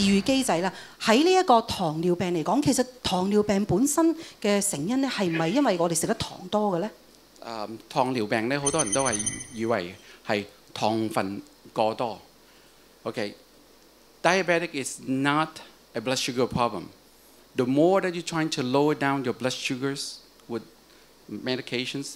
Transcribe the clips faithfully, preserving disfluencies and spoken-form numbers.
愈機制啦。喺呢一個糖尿病嚟講，其實糖尿病本身嘅成因咧，係唔係因為我哋食得糖多嘅咧？ 誒、糖尿病咧，好多人都係以為係糖分過多。OK，diabetic is not a blood sugar problem. The more that you're trying to lower down your blood sugars with medications,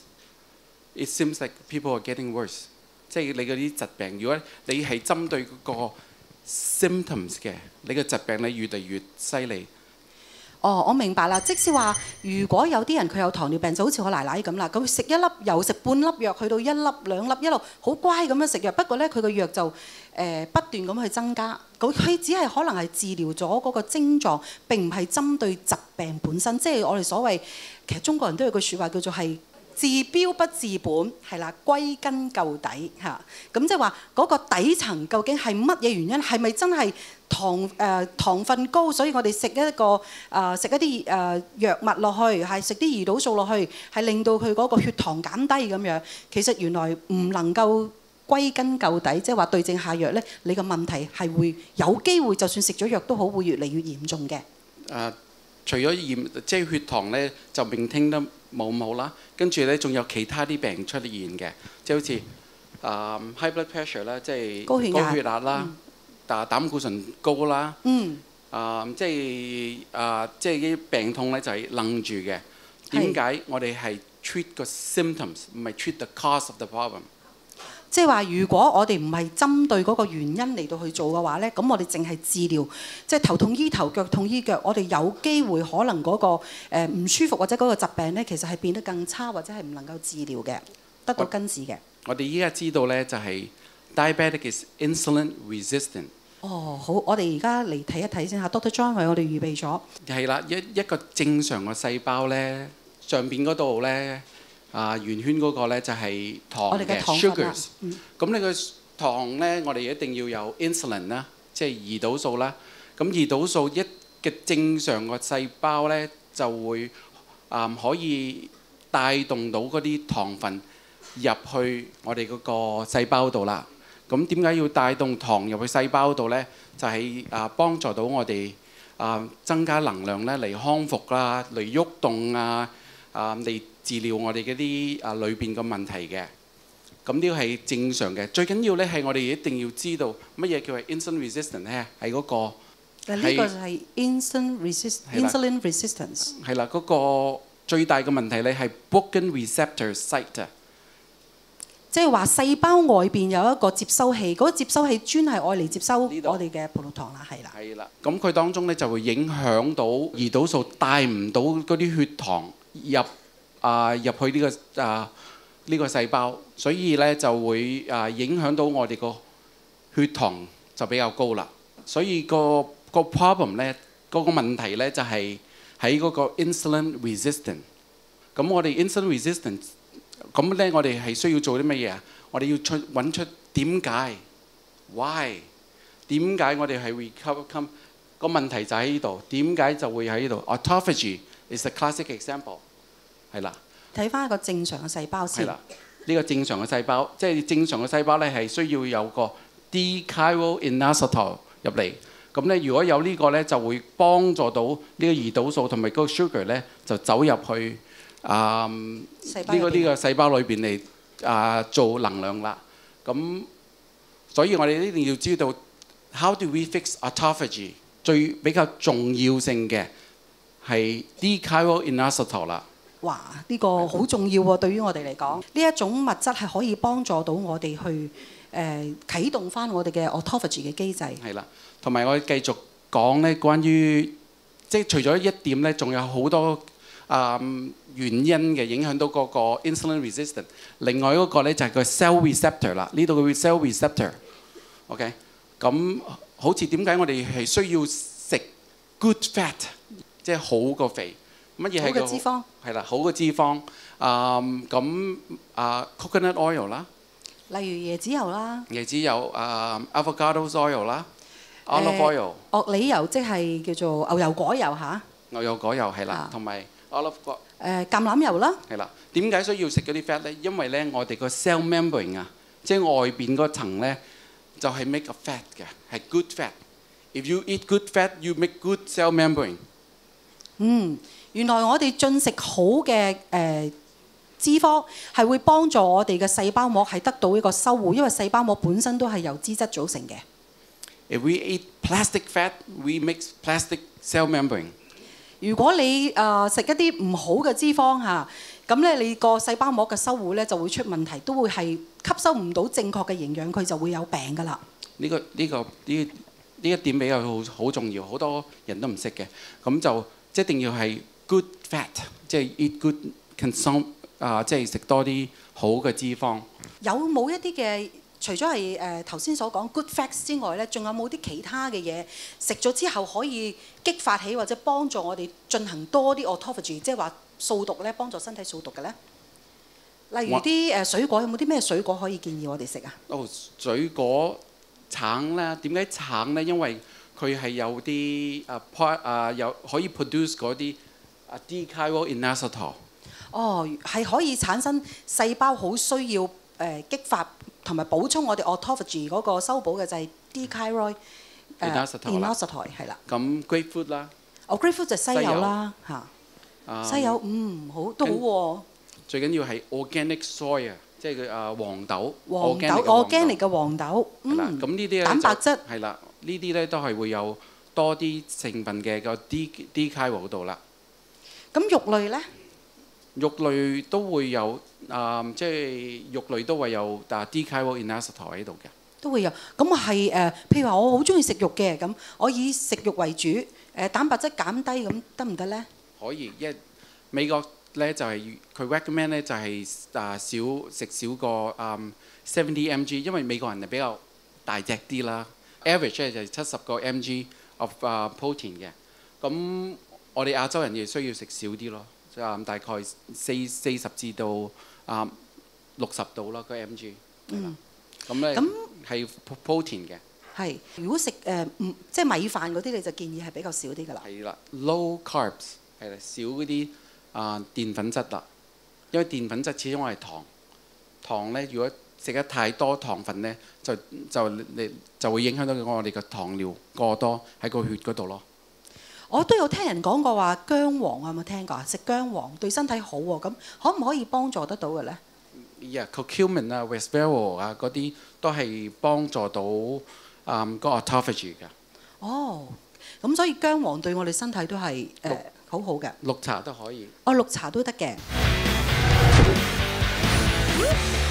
it seems like people are getting worse. 即係你嗰啲疾病，如果你係針對嗰個 symptoms 嘅，你嘅疾病咧越嚟越犀利。 哦，我明白啦。即使話，如果有啲人佢有糖尿病，就好似我奶奶咁啦，咁食一粒由食半粒藥去到一粒兩粒，一路好乖咁樣食藥。不過咧，佢個藥就誒、呃、不斷咁去增加。咁佢只係可能係治療咗嗰個症狀，並唔係針對疾病本身。即係我哋所謂，其實中國人都有句説話叫做係治標不治本，係啦，歸根究底嚇。咁即係話嗰個底層究竟係乜嘢原因？係咪真係糖誒、呃、糖分高，所以我哋食一個誒食、呃、一啲誒、呃、藥物落去，係食啲胰島素落去，係令到佢嗰個血糖減低咁樣？其實原來唔能夠歸根究底，即係話對症下藥咧，你個問題係會有機會，就算食咗藥都好，會越嚟越嚴重嘅。誒、 呃，除咗驗即係血糖咧，就maintain聽得冇咁好啦。跟住咧，仲有其他啲病出現嘅，即係好似誒、呃、high blood pressure 啦，即係高血壓、 高血壓啦，但係、嗯、膽固醇高啦，嗯，啊、呃、即係啊、呃、即係啲病痛咧就係愣住嘅。點解我哋係 treat 個 symptoms， 唔係 treat the cause of the problem？ 即係話，如果我哋唔係針對嗰個原因嚟到去做嘅話咧，咁我哋淨係治療，即係頭痛醫頭，腳痛醫腳，我哋有機會可能嗰、嗰個唔、呃、舒服或者嗰個疾病咧，其實係變得更差，或者係唔能夠治療嘅，得到根治嘅。 我哋依家知道咧，就係、是、diabetic is insulin resistant。 哦，好，我哋而家嚟睇一睇先嚇 ，Doctor John 為我哋預備咗。係啦，一一個正常嘅細胞咧，上邊嗰度咧。啊，圓圈嗰個咧就係糖嘅 sugars。咁你個糖咧，我哋一定要有 insulin 啦，即係胰島素啦。咁胰島素一嘅正常個細胞咧，就會啊、嗯、可以帶動到嗰啲糖分入去我哋嗰個細胞度啦。咁點解要帶動糖入去細胞度咧？就係、是、啊幫助到我哋啊增加能量咧，嚟康復啦，嚟喐動啊啊嚟。治療我哋嗰啲啊裏邊嘅問題嘅，咁呢個係正常嘅。最緊要咧係我哋一定要知道乜嘢叫係 insulin resistant 咧，係嗰個。 呢個就係 insulin resist insulin resistance。 係啦，嗰個最大嘅問題咧係 broken receptor site 啊。 即係話細胞外邊有一個接收器，嗰個接收器專係愛嚟接收我哋嘅葡萄糖啦，係啦。 係啦，咁佢當中咧就會影響到胰島素帶唔到嗰啲血糖入。啊入去呢、這個啊呢、這個細胞，所以咧就會啊影響到我哋個血糖就比較高啦。所以、那個個 problem 咧，嗰、那個問題咧就係喺嗰個 insulin resistant。咁我哋 insulin resistant， 咁咧我哋係需要做啲乜嘢啊？我哋要出揾出點解 why 點解我哋係 recover 個問題就喺呢度，點解就會喺呢度 autophagy is a classic example。係啦， 睇翻一個正常嘅細胞先。 係啦，呢個正常嘅細胞，即係正常嘅細胞咧，係需要有個 D-chiroinositol 入嚟。咁咧，如果有呢個咧，就會幫助到呢個胰島素同埋嗰個 sugar 咧，就走入去啊呢個呢個細胞裏邊嚟啊做能量啦。咁所以我哋一定要知道 how do we fix autophagy？ 最比較重要性嘅係 D-chiroinositol 啦。 哇！呢、這個好重要喎，對於我哋嚟講，呢一種物質係可以幫助到我哋去誒、呃、啟動翻我哋嘅 autophagy 嘅機制。 係啦，同埋我哋繼續講咧，關於即係除咗一點咧，仲有好多啊、呃、原因嘅影響到嗰個 insulin resistant。另外嗰個咧就係個 cell receptor 啦，呢度嘅 cell receptor。OK， 咁好似點解我哋係需要食 good fat， 即係好個肥？乜嘢係個好嘅脂肪？ 係啦，好嘅脂肪。啊咁啊 coconut oil 啦， 例如椰子油啦， 椰子油啊 avocado oil 啦 ，olive oil。 鵝梨油即係叫做牛油果油嚇。 牛油果油係啦，同埋 olive 果。 誒橄欖油啦。 係啦，點解需要食嗰啲 fat 咧？因為咧我哋個 cell membrane 啊，即係外邊嗰層咧，就係 make a fat 嘅，係 good fat。 If you eat good fat, you make good cell membrane. 嗯，原來我哋進食好嘅誒、呃、脂肪係會幫助我哋嘅細胞膜係得到一個修護，因為細胞膜本身都係由脂質組成嘅。 If we eat plastic fat, we make plastic cell membrane. 如果你誒食、呃、一啲唔好嘅脂肪嚇，咁咧你個細胞膜嘅修護咧就會出問題，都會係吸收唔到正確嘅營養，佢就會有病㗎啦。 呢、這個呢、這個呢呢一點比較好好重要，好多人都唔識嘅。咁就一定要係 good fat， 即係 eat good consume 啊，即係食多啲好嘅脂肪。有冇一啲嘅？除咗係誒頭先所講 good fats 之外咧，仲有冇啲其他嘅嘢食咗之後可以激發起或者幫助我哋進行多啲 autophagy， 即係話掃毒咧，幫助身體掃毒嘅咧？例如啲誒水果，有冇啲咩水果可以建議我哋食啊？哦，水果橙啦，點解橙咧？因為佢係有啲啊 part 啊有可以 produce 嗰啲啊 D-chiroinositol。哦，係可以產生細胞好需要誒、呃、激發。同埋補充我哋 autophagy 嗰個修補嘅就係 D-chiroinositol 係啦。咁 grapefruit 啦，哦 grapefruit 就西柚啦嚇，西柚嗯好都好喎。最緊要係 organic soy 啊，即係佢啊黃豆。黃豆 organic 嘅黃豆，嗯。咁呢啲咧蛋白質係啦，呢啲咧都係會有多啲成分嘅個 D D-chiro 嗰度啦。咁肉類咧？肉類都會有。啊、嗯，即係肉類都會有啊 D-chiroinositol 喺度嘅，都會有。咁係誒，譬如話我好中意食肉嘅，咁我以食肉為主，誒、呃、蛋白質減低咁得唔得咧？可以，因為美國咧就係、是、佢 recommend 咧就係、是、啊少食少過啊 seventy mg， 因為美國人係比較大隻啲啦 ，average 咧就係七十個 mg of 啊 protein 嘅。咁我哋亞洲人亦需要食少啲咯，啊大概四四十至到。啊，六十度啦，個 mg。嗯。咁咧，咁係 protein 嘅。係。如果食誒唔即係米飯嗰啲，你就建議係比較少啲㗎啦。係啦 ，low carbs 係啦，少嗰啲啊澱粉質啦，因為澱粉質始終係糖。糖咧，如果食得太多糖分咧，就就你就會影響到我哋嘅糖尿過多喺個血嗰度咯。我都有聽人講過話薑黃啊，有冇聽過啊？食薑黃對身體好喎，咁可唔可以幫助得到嘅咧？ Yeah, curcumin 啊、resveratrol 啊嗰啲都係幫助到啊個 autophagy 嘅。哦，咁所以薑黃對我哋身體都係誒好好嘅。綠茶都可以。哦，綠茶都得嘅。